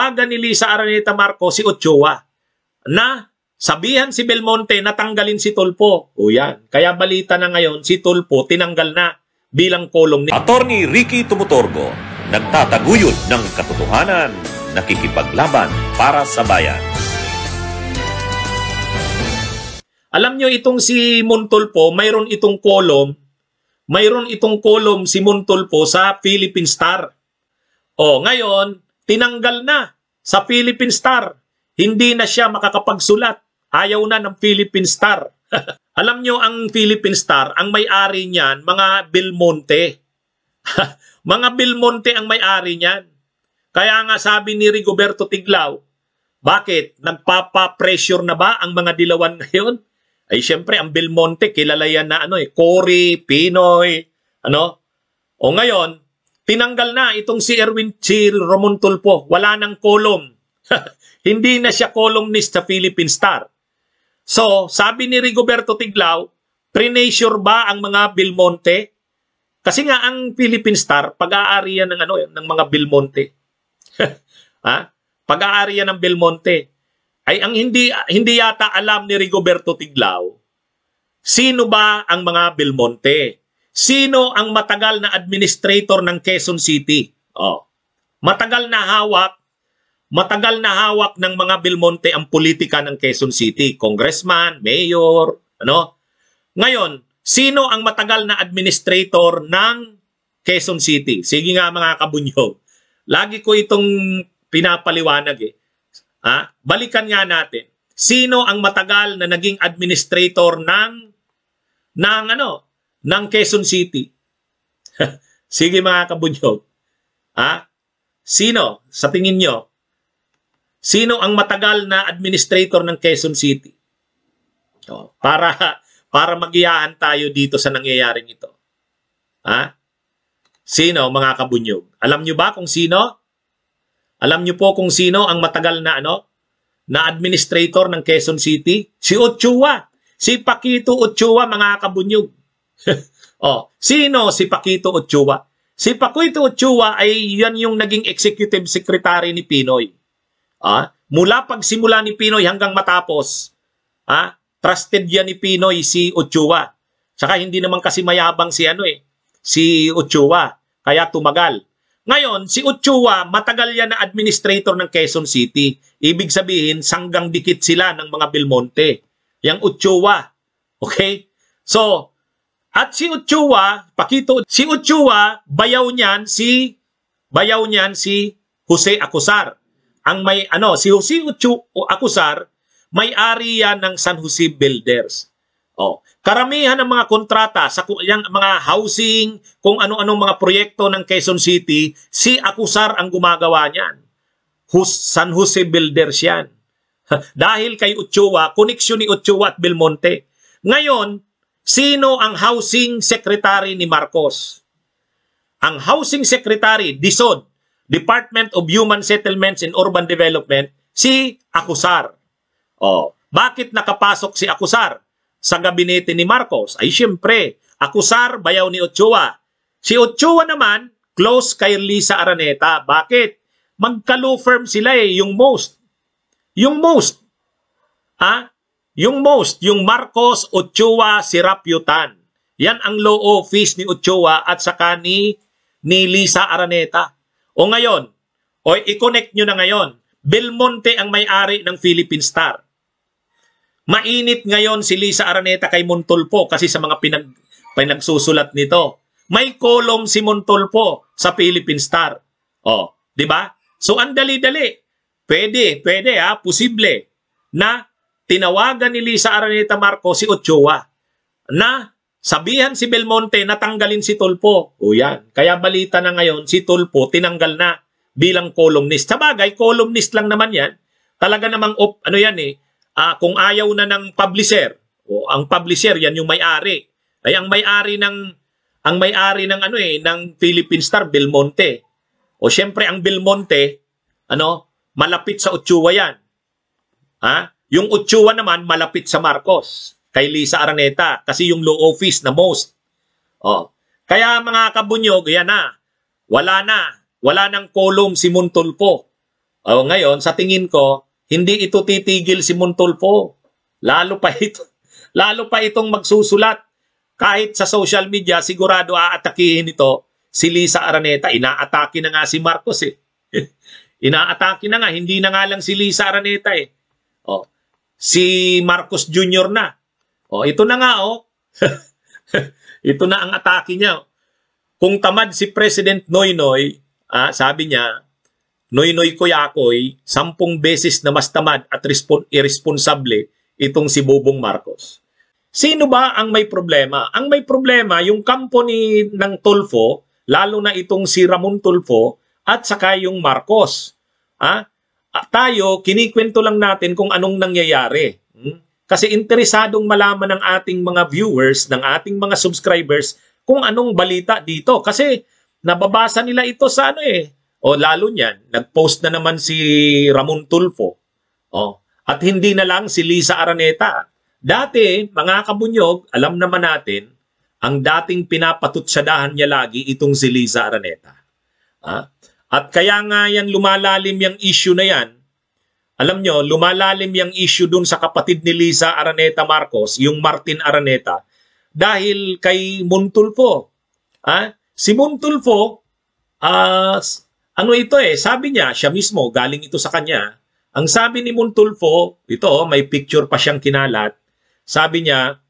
tinawagan ni Lisa Araneta Marcos si Ochoa na sabihan si Belmonte na tanggalin si Tulfo. O yan. Kaya balita na ngayon, si Tulfo tinanggal na bilang columnist. Attorney Ricky Tumutorgo, nagtataguyod ng katotohanan, nakikipaglaban para sa bayan. Alam nyo itong si Montulfo, mayroon itong column si Montulfo sa Philippine Star. O ngayon, tinanggal na sa Philippine Star. Hindi na siya makakapagsulat. Ayaw na ng Philippine Star. Alam nyo ang Philippine Star, ang may-ari niyan, mga Belmonte. Mga Belmonte ang may-ari niyan. Kaya nga sabi ni Rigoberto Tiglao, bakit? Nagpapa-pressure na ba ang mga dilawan ngayon? Ay siyempre, ang Belmonte, kilala yan na Cory, Pinoy, O ngayon, tinanggal na itong si Ramon Tulfo. Wala nang column. Hindi na siya columnist sa Philippine Star. So, sabi ni Rigoberto Tiglao, pre-nature ba ang mga Belmonte? Kasi nga ang Philippine Star, pag-aari yan ng mga Belmonte. Pag-aari yan ng Belmonte. Ay ang hindi yata alam ni Rigoberto Tiglao, sino ba ang mga Belmonte? Sino ang matagal na administrator ng Quezon City? Matagal na hawak ng mga Belmonte ang politika ng Quezon City. Congressman, mayor, Ngayon, sino ang matagal na administrator ng Quezon City? Sige nga mga kabunyog. Lagi ko itong pinapaliwanag Balikan nga natin. Sino ang matagal na naging administrator ng Quezon City? Sige mga kabunyog. Sino sa tingin nyo? Sino ang matagal na administrator ng Quezon City? Para magiyahan tayo dito sa nangyayaring ito. Sino mga kabunyog? Alam nyo ba kung sino? Alam nyo po kung sino ang matagal na na administrator ng Quezon City? Si Ochoa. Si Paquito Ochoa, mga kabunyog. Sino si Paquito Ochoa? Si Paquito Ochoa ay yan yung naging executive secretary ni Pinoy. Mula pagsimula ni Pinoy hanggang matapos. Trusted yan ni Pinoy si Ochoa. Saka hindi naman kasi mayabang si si Ochoa. Kaya tumagal. Ngayon, si Ochoa, matagal yan na administrator ng Quezon City. Ibig sabihin, sanggang dikit sila ng mga Belmonte. Yang Ochoa. Okay? So, at si Ochoa, si Ochoa, bayaw niyan si Jose Acuzar. Si Jose Acuzar, may-ari yan ng San Jose Builders. Karamihan ng mga kontrata sa mga housing, kung ano-anong mga proyekto ng Quezon City, si Acuzar ang gumagawa niyan. San Jose Builders yan. Dahil kay Ochoa, koneksyon ni Ochoa at Belmonte. Ngayon, sino ang housing secretary ni Marcos? Ang housing secretary, DSUD, Department of Human Settlements and Urban Development, si Acuzar. Bakit nakapasok si Acuzar sa gabinete ni Marcos? Ay siyempre, Acuzar, bayaw ni Ochoa. Si Ochoa naman, close kay Lisa Araneta. Bakit? Magka-law firm sila yung most. Yung Marcos, Ochoa, Sirapiutan. Yan ang law office ni Ochoa at saka ni Lisa Araneta. O ngayon, i-connect nyo na ngayon. Belmonte ang may-ari ng Philippine Star. Mainit ngayon si Lisa Araneta kay Montulfo kasi sa mga pinagsusulat nito. May column si Montulfo sa Philippine Star. Di ba? So ang dali-dali. Pwede posible na tinawagan ni Lisa Araneta Marcos si Ochoa na sabihan si Belmonte na tanggalin si Tulfo. Yan. Kaya balita na ngayon si Tulfo tinanggal na bilang columnist. Sabagay, columnist lang naman yan. Talaga namang kung ayaw na ng publisher, ang publisher yan yung may-ari. Ay ang may-ari ng Philippine Star, Belmonte. Syempre ang Belmonte, malapit sa Ochoa yan. Yung Ochoa naman malapit sa Marcos, kay Lisa Araneta kasi yung law office na most. Kaya mga kabunyog, yan na. Wala nang column si Montulfo. O, ngayon, sa tingin ko, hindi ito titigil si Montulfo. Lalo pa itong magsusulat. Kahit sa social media, sigurado aatakihin ito si Lisa Araneta. Inaatake na nga si Marcos eh. Inaatake na nga, hindi na nga lang si Lisa Araneta eh. O, si Marcos Jr. na. O, ito na nga oh. Ito na ang atake niya. Kung tamad si President Noynoy, sabi niya, Noynoy Koyakoy, 10 beses na mas tamad at irresponsable itong si Bobong Marcos. Sino ba ang may problema? Ang may problema, yung kampo ng Tulfo, lalo na itong si Ramon Tulfo, at saka yung Marcos. Tayo, kinikwento lang natin kung anong nangyayari. Kasi interesadong malaman ng ating mga viewers, ng ating mga subscribers, kung anong balita dito. Kasi nababasa nila ito sa o lalo niyan, nag-post na naman si Ramon Tulfo. At hindi na lang si Lisa Araneta. Dati, mga kabunyog, alam naman natin, ang dating pinapatutsadahan niya lagi itong si Lisa Araneta. At kaya nga yan lumalalim yung issue na yan. Alam nyo, lumalalim yung issue dun sa kapatid ni Lisa Araneta Marcos, yung Martin Araneta, dahil kay Montulfo. Si Montulfo, ano ito sabi niya, siya mismo, galing ito sa kanya. Ang sabi ni Montulfo, ito may picture pa siyang kinalat, sabi niya,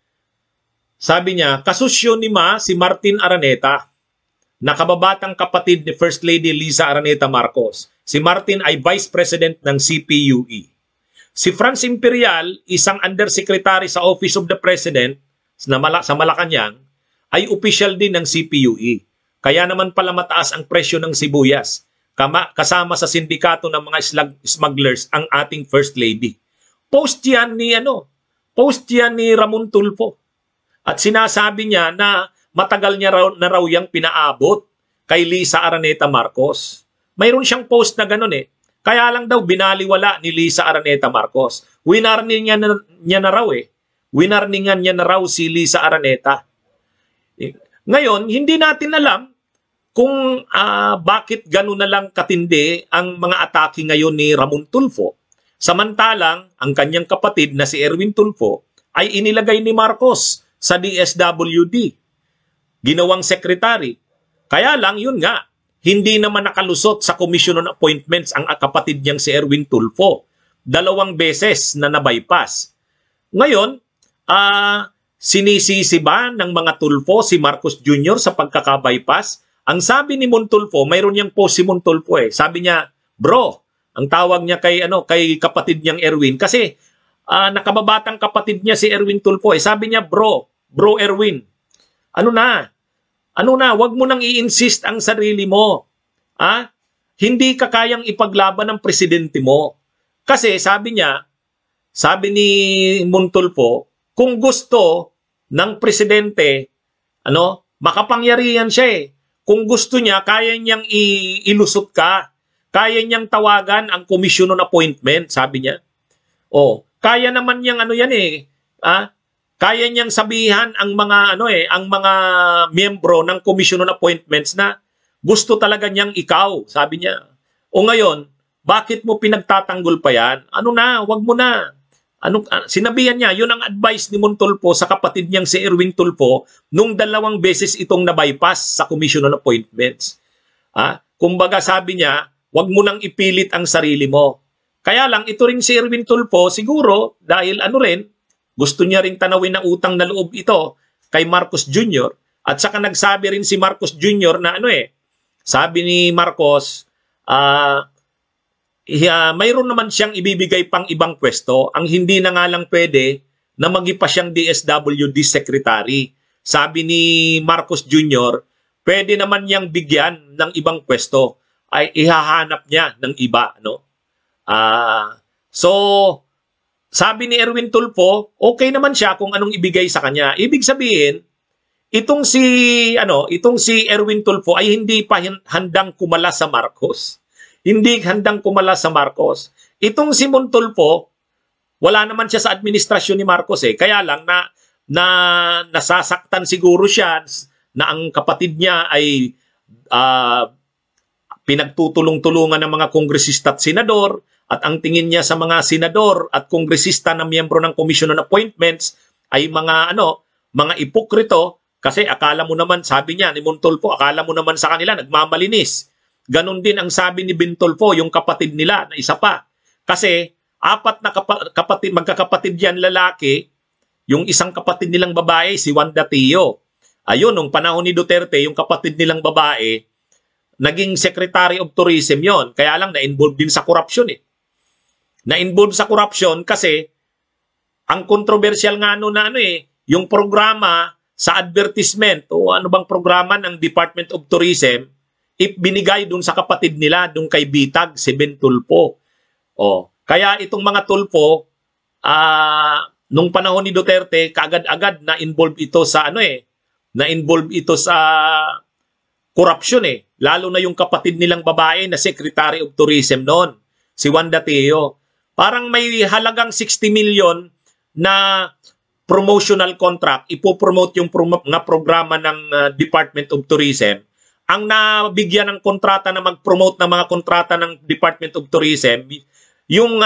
kasusyo ni si Martin Araneta, na kababatang kapatid ni First Lady Lisa Araneta Marcos. Si Martin ay Vice President ng CPUE. Si Franz Imperial, isang undersecretary sa Office of the President sa Malacanang, ay opisyal din ng CPUE. Kaya naman pala mataas ang presyo ng sibuyas. Kasama sa sindikato ng mga smugglers ang ating First Lady. Post yan ni Ramon Tulfo. At sinasabi niya na matagal niya na raw yung pinaabot kay Lisa Araneta Marcos. Mayroon siyang post na gano'n Kaya lang daw binaliwala ni Lisa Araneta Marcos. Winarningan niya na raw Winarningan niya na raw si Lisa Araneta. Ngayon, hindi natin alam kung bakit gano'n na lang katindi ang mga atake ngayon ni Ramon Tulfo. Samantalang, ang kanyang kapatid na si Erwin Tulfo ay inilagay ni Marcos sa DSWD. Ginawang secretary. Kaya lang, yun nga, hindi naman nakalusot sa Commission on Appointments ang kapatid niyang si Erwin Tulfo. 2 beses na nabypass. Ngayon, sinisisi ba ng mga Tulfo si Marcos Jr. sa pagkakabypass? Ang sabi ni Montulfo, mayroon niyang post si Montulfo Sabi niya, bro, ang tawag niya kay kapatid niyang Erwin. Kasi nakababatang kapatid niya si Erwin Tulfo Sabi niya, bro Erwin, wag mo nang i-insist ang sarili mo. Hindi ka kayang ipaglaban ng presidente mo. Kasi sabi ni Montulfo, kung gusto ng presidente, makapangyarihan siya Kung gusto niya, kaya niyang ilusot ka. Kaya niyang tawagan ang Commission on Appointment, sabi niya. Kaya naman niyang kaya niyang sabihan ang mga ang mga miyembro ng Commission on Appointments na gusto talaga niyang ikaw, sabi niya. Ngayon, bakit mo pinagtatanggol pa yan? Wag mo na. Sinabihan niya, yun ang advice ni Montulfo sa kapatid niyang si Erwin Tulfo nung 2 beses itong nabypass sa Commission on Appointments. Kumbaga sabi niya, wag mo nang ipilit ang sarili mo. Kaya lang, ito rin si Erwin Tulfo, siguro, dahil gusto niya ring tanawin na utang na loob ito kay Marcos Jr. At saka nagsabi rin si Marcos Jr. na sabi ni Marcos, mayroon naman siyang ibibigay pang ibang pwesto. Ang hindi na nga lang pwede na magipa siyang DSWD Secretary. Sabi ni Marcos Jr., pwede naman niyang bigyan ng ibang pwesto. Ay ihahanap niya ng iba. So, sabi ni Erwin Tulfo, okay naman siya kung anong ibigay sa kanya. Ibig sabihin, itong si Erwin Tulfo ay hindi pa handang kumala sa Marcos. Hindi handang kumala sa Marcos. Itong si Montulfo, wala naman siya sa administrasyon ni Marcos Kaya lang na nasasaktan siguro siya na ang kapatid niya ay pinagtutulong-tulungan ng mga kongresista at senador, at ang tingin niya sa mga senador at kongresista na miyembro ng Commission on Appointments ay mga ipokrito, kasi akala mo naman, sabi niya ni Montulfo, akala mo naman sa kanila nagmamalinis. Ganon din ang sabi ni Bintulfo, yung kapatid nila na isa pa. Kasi apat na magkakapatid yan lalaki, yung isang kapatid nilang babae si Wanda Tio. Ayun, nung panahon ni Duterte, yung kapatid nilang babae, naging Secretary of Tourism yon. Kaya lang na-involve din sa corruption eh. Na-involve sa corruption kasi ang controversial nga yung programa sa advertisement o ano bang programa ng Department of Tourism, binigay dun sa kapatid nila, dun kay Bitag, si Ben Tulfo. Kaya itong mga Tulfo, nung panahon ni Duterte, kaagad-agad na-involve ito sa na-involve ito sa corruption eh. Lalo na yung kapatid nilang babae na Secretary of Tourism noon, si Wanda Teo. Parang may halagang 60 million na promotional contract, ipopromote yung mga programa ng Department of Tourism. Ang nabigyan ng kontrata na mag-promote ng mga kontrata ng Department of Tourism, yung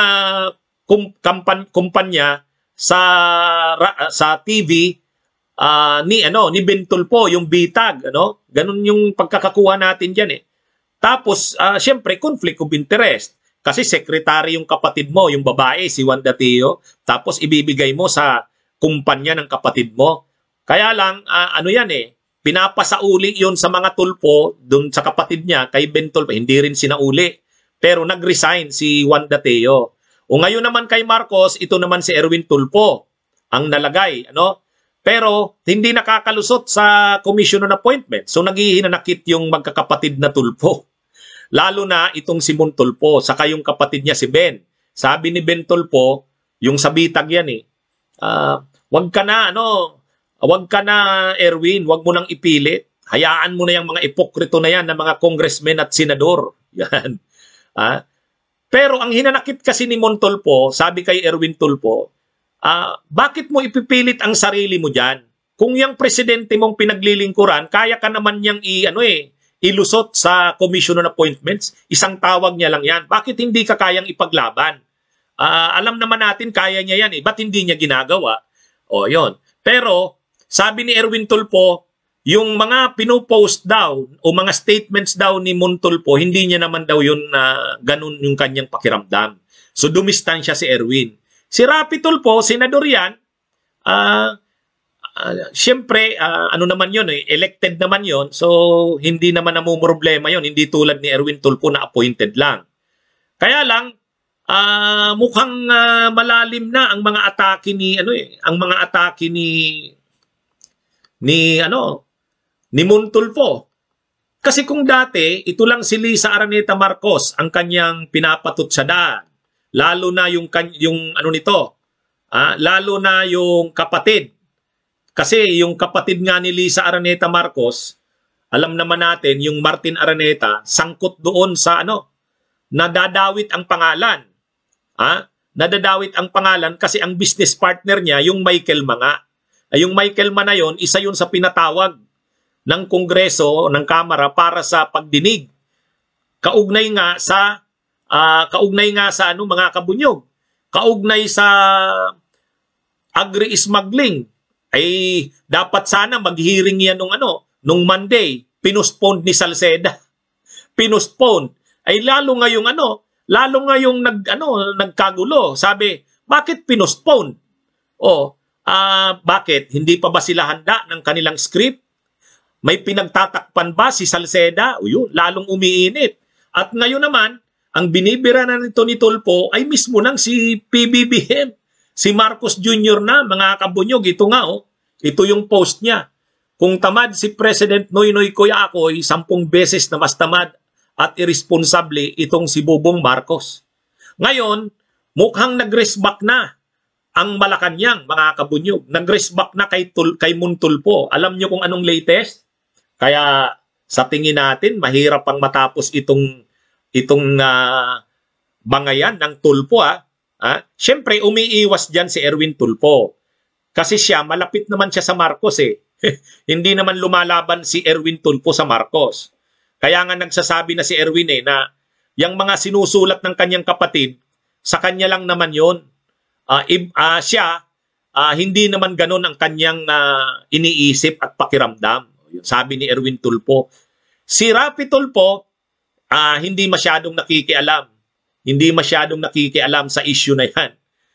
kumpanya sa TV ni Ben Tulfo, yung Bitag, ganun yung pagkakakuha natin diyan eh. Tapos syempre conflict of interest kasi secretary yung kapatid mo, yung babae si Wanda Teo, tapos ibibigay mo sa kumpanya ng kapatid mo. Kaya lang pinapasauli yon sa mga Tulfo doon sa kapatid niya kay Ben Tulfo, hindi rin sinauli. Pero nag-resign si Wanda Teo. O ngayon naman kay Marcos, ito naman si Erwin Tulfo ang nalagay, Pero hindi nakakalusot sa Commission on Appointment. So naghihinanakit yung magkakapatid na Tulfo. Lalo na itong si Mon Tulfo, saka yung kapatid niya si Ben. Sabi ni Ben Tulfo, yung sa Bitag yan wag ka na Erwin, wag mo nang ipilit. Hayaan mo na yung mga ipokrito na yan ng mga congressmen at senador. Yan. Pero ang hinanakit kasi ni Mon Tulfo, sabi kay Erwin Tulfo, bakit mo ipipilit ang sarili mo dyan? Kung yung presidente mong pinaglilingkuran, kaya ka naman niyang ilusot sa Commission on Appointments, isang tawag niya lang yan. Bakit hindi ka kayang ipaglaban? Alam naman natin kaya niya yan ba't hindi niya ginagawa? Yon. Pero sabi ni Erwin Tulfo, yung mga pinopost daw o mga statements daw ni Mon Tulfo, hindi niya naman daw yun ganun yung kanyang pakiramdam. So dumistansya si Erwin. Si Rapi Tulfo, senador yan, siyempre, naman yun, elected naman yun, so hindi naman namumroblema yun, hindi tulad ni Erwin Tulfo na appointed lang. Kaya lang, mukhang malalim na ang mga atake ni Mon Tulfo. Kasi kung dati, ito lang si Lisa Araneta Marcos ang kanyang pinapatot sa daan. Lalo na lalo na yung kapatid. Kasi yung kapatid nga ni Lisa Araneta Marcos, alam naman natin, yung Martin Araneta, sangkot doon sa nadadawit ang pangalan. Nadadawit ang pangalan kasi ang business partner niya, yung Michael Manga. Yung Michael Manga na yon, isa yun sa pinatawag ng Kongreso, ng Kamara para sa pagdinig. Kaugnay nga sa mga kabunyog. Kaugnay sa agri-smuggling. Ay dapat sana mag-hearing yan nung Monday. Pinostpone ni Salceda. Pinostpone. Ay lalo ngayong nagkagulo. Sabi, bakit pinostpone? Bakit? Hindi pa ba sila handa ng kanilang script? May pinagtatakpan ba si Salceda? Lalong umiinit. At ngayon naman, ang binibira na nito ni Tulfo ay mismo nang si PBBM. Si Marcos Jr. na, mga kabunyog. Ito nga, ito yung post niya. Kung tamad si President Noynoy Coyacoy, 10 beses na mas tamad at irresponsable itong si Bobong Marcos. Ngayon, mukhang nag-resback na ang Malacanang, mga kabunyog. Nag-resback na kay Mon Tulfo. Alam nyo kung anong latest? Kaya sa tingin natin, mahirap pang matapos itong bangayan ng Tulfo. Siyempre, umiiwas dyan si Erwin Tulfo. Kasi siya, malapit naman siya sa Marcos . Hindi naman lumalaban si Erwin Tulfo sa Marcos. Kaya nga nagsasabi na si Erwin na yung mga sinusulat ng kanyang kapatid, sa kanya lang naman yun. Siya, hindi naman ganun ang kanyang iniisip at pakiramdam. Sabi ni Erwin Tulfo. Si Rapi Tulfo, hindi masyadong nakikialam. Hindi masyadong nakikialam sa issue na yan.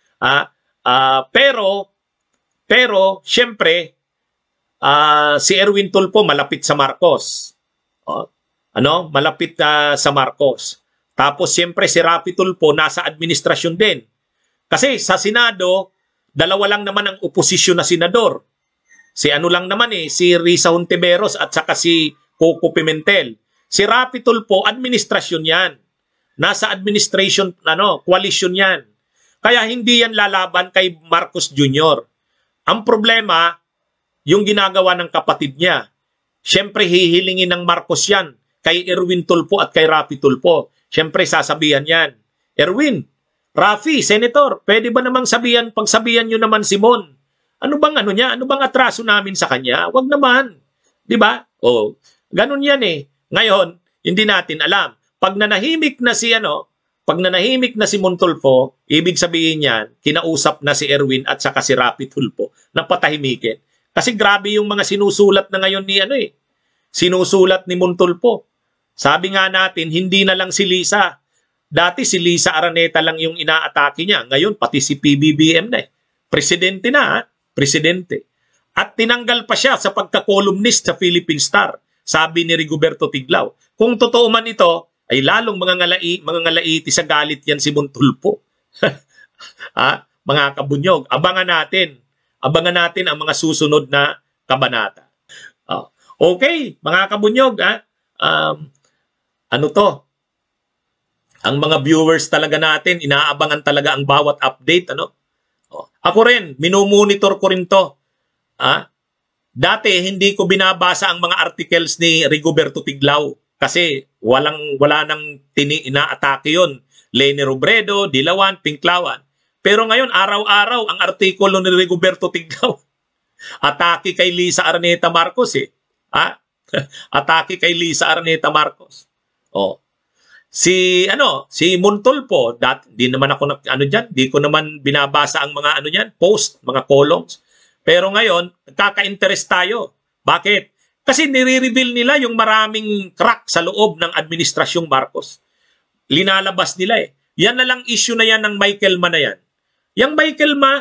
Pero, syempre, si Erwin Tulfo malapit sa Marcos. Malapit sa Marcos. Tapos, syempre, si Rapi Tulfo nasa administrasyon din. Kasi sa Senado, dalawa lang naman ang oposisyon na senador. Si lang naman si Risa Hontiveros at saka si Coco Pimentel. Si Rapi Tulfo, administrasyon yan. Nasa administration, coalition yan. Kaya hindi yan lalaban kay Marcos Jr. Ang problema, yung ginagawa ng kapatid niya. Siyempre, hihilingin ng Marcos yan kay Erwin Tulfo at kay Rapi Tulfo. Siyempre, sasabihan yan. Erwin, Rafi, Senator, pwede ba namang pagsabihan nyo naman si Mon? Ano bang niya? Ano bang atraso namin sa kanya? Wag naman. Di ba? Ganun yan Ngayon, hindi natin alam. Pag nanahimik na si Mon Tulfo, ibig sabihin yan, kinausap na si Erwin at saka si Rapi Tulfo na patahimikin. Kasi grabe yung mga sinusulat na ngayon ni sinusulat ni Mon Tulfo. Sabi nga natin, hindi na lang si Lisa. Dati si Lisa Araneta lang yung inaatake niya. Ngayon, pati si PBBM na Presidente na, presidente. At tinanggal pa siya sa pagka-columnist sa Philippine Star. Sabi ni Rigoberto Tiglao. Kung totoo man ito, ay lalong mga ngalaiti sa galit yan si Mon Tulfo. Mga kabunyog, abangan natin ang mga susunod na kabanata. Okay, mga kabunyog, ang mga viewers talaga natin, inaabangan talaga ang bawat update, Ako rin, minumonitor ko rin to. Dati, hindi ko binabasa ang mga articles ni Rigoberto Tiglao kasi wala nang inaatake yun. Leni Robredo, Dilawan, Pinklawan. Pero ngayon, araw-araw, ang artikulo ni Rigoberto Tiglao. Atake kay Lisa Araneta Marcos Atake kay Lisa Araneta Marcos. Si Mon Tulfo, di naman ako di ko naman binabasa ang mga post, mga columns. Pero ngayon, kaka-interest tayo. Bakit? Kasi nire-reveal nila yung maraming crack sa loob ng administrasyong Marcos. Linalabas nila Yan na lang issue na yan ng Michael Ma na yan. Yang Michael Ma,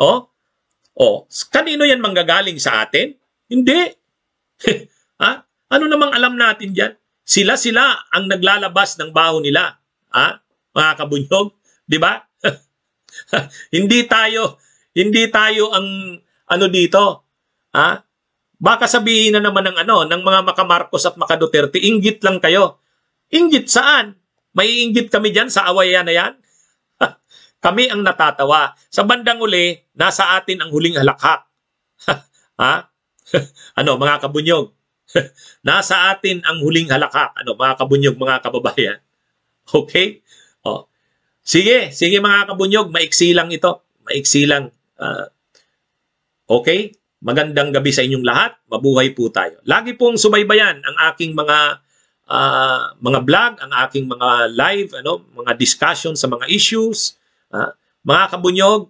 kanino yan manggagaling sa atin? Hindi. Ano namang alam natin dyan? Sila ang naglalabas ng baho nila. Mga kabunyog, di ba? Hindi tayo ang dito. Baka sabihin na naman ng mga maka-Marcos at maka-Duterte, inggit lang kayo. Inggit saan? May inggit kami dyan sa awayan na yan? Kami ang natatawa. Sa bandang uli, nasa atin ang huling halakhak. Mga kabunyog? Nasa atin ang huling halakhak. Mga kabunyog, mga kababayan? Okay? Sige mga kabunyog, maiksi lang ito. Maiksi lang. Okay? Magandang gabi sa inyong lahat. Mabuhay po tayo. Lagi pong subaybayan ang aking mga vlog, ang aking mga live, mga discussion sa mga issues. Mga kabunyog,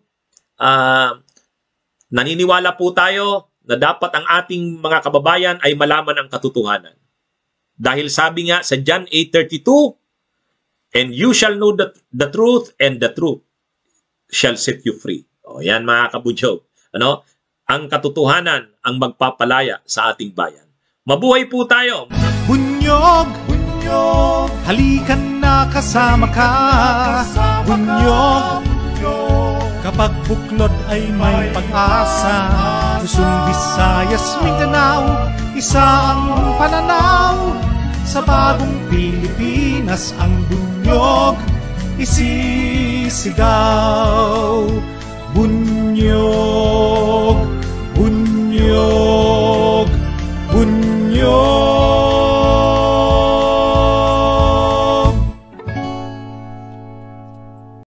naniniwala po tayo na dapat ang ating mga kababayan ay malaman ang katotohanan. Dahil sabi nga sa John 8:32, and you shall know the truth, and the truth shall set you free. Yan mga kabunyog. Ang katotohanan ang magpapalaya sa ating bayan. Mabuhay po tayo! Bunyog, bunyog, halikan na kasama ka. Bunyog, kapag buklod ay may pag-asa. Luzon, Visayas, Mindanao, isa ang pananaw. Sa bagong Pilipinas ang bunyog isisigaw.